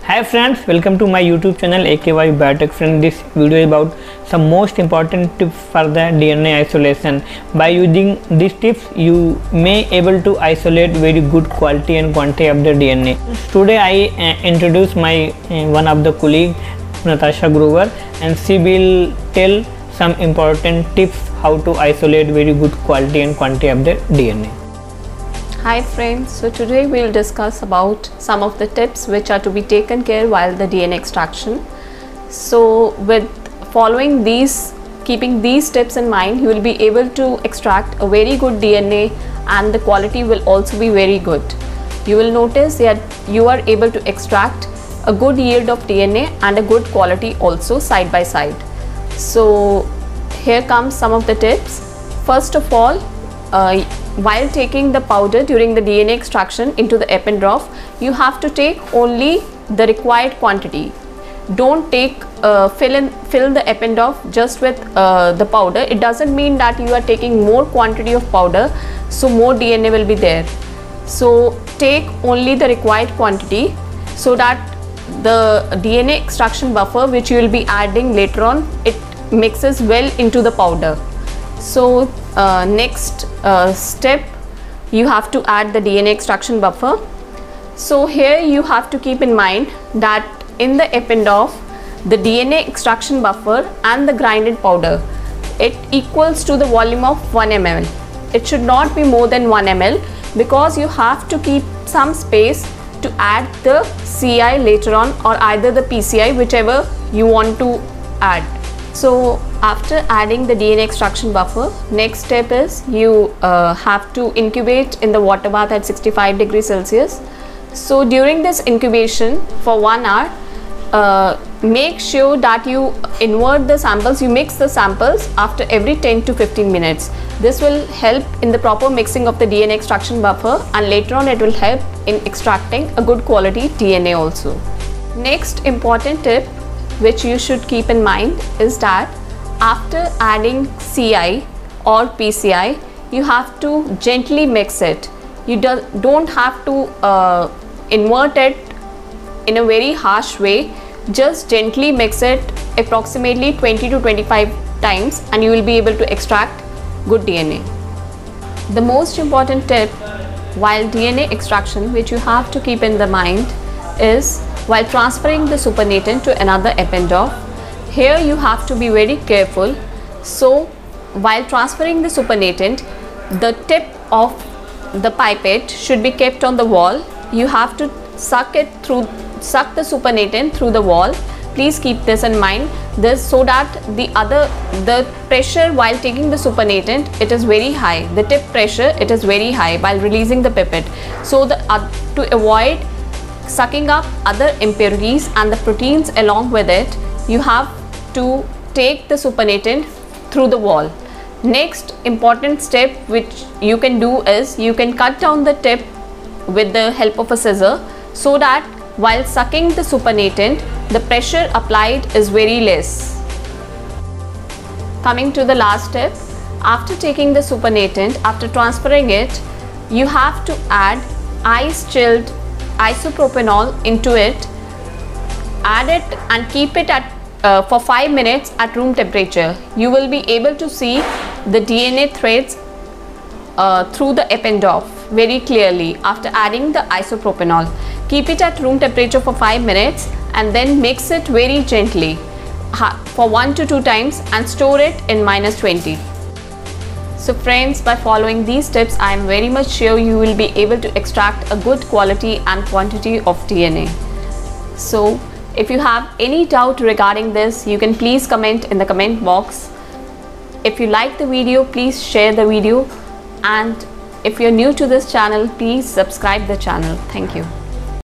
Hi friends, welcome to my YouTube channel AKY Biotech. Friend, this video is about some most important tips for the DNA isolation. By using these tips, you may able to isolate very good quality and quantity of the DNA. Today I introduce my one of the colleague, Natasha Grover, and she will tell some important tips how to isolate very good quality and quantity of the DNA. Hi friends, so today we will discuss about some of the tips which are to be taken care while the DNA extraction. So with following these, keeping these tips in mind, you will be able to extract a very good DNA and the quality will also be very good. You will notice that you are able to extract a good yield of DNA and a good quality also side by side. So here comes some of the tips. First of all, while taking the powder during the DNA extraction into the Eppendorf, you have to take only the required quantity. Don't take fill the Eppendorf just with the powder. It doesn't mean that you are taking more quantity of powder, so more DNA will be there. So take only the required quantity so that the DNA extraction buffer which you will be adding later on, it mixes well into the powder. So next step, you have to add the DNA extraction buffer. So here you have to keep in mind that in the Eppendorf, the DNA extraction buffer and the grinded powder, it equals to the volume of 1 ml. It should not be more than 1 ml because you have to keep some space to add the CI later on, or either the PCI, whichever you want to add. So after adding the DNA extraction buffer, next step is you have to incubate in the water bath at 65 degrees Celsius. So during this incubation for 1 hour, make sure that you invert the samples, you mix the samples after every 10 to 15 minutes. This will help in the proper mixing of the DNA extraction buffer, and later on it will help in extracting a good quality DNA also. Next important tip which you should keep in mind is that after adding CI or PCI, you have to gently mix it. You don't have to invert it in a very harsh way. Just gently mix it approximately 20 to 25 times and you will be able to extract good DNA. The most important tip while DNA extraction which you have to keep in the mind is while transferring the supernatant to another Eppendorf. Here you have to be very careful. So while transferring the supernatant, the tip of the pipette should be kept on the wall. You have to suck the supernatant through the wall. Please keep this in mind, so that the pressure while taking the supernatant, it is very high. The tip pressure, it is very high while releasing the pipette. So to avoid sucking up other impurities and the proteins along with it, you have to take the supernatant through the wall. Next important step which you can do is you can cut down the tip with the help of a scissor, so that while sucking the supernatant, the pressure applied is very less. Coming to the last step, after taking the supernatant, after transferring it, you have to add ice chilled isopropanol into it. Add it and keep it at for 5 minutes at room temperature. You will be able to see the DNA threads through the Eppendorf very clearly after adding the isopropanol. Keep it at room temperature for 5 minutes and then mix it very gently for 1 to 2 times and store it in -20. So friends, by following these tips, I am very much sure you will be able to extract a good quality and quantity of DNA. So if you have any doubt regarding this, you can please comment in the comment box. If you like the video, please share the video, and if you're new to this channel, please subscribe the channel. Thank you.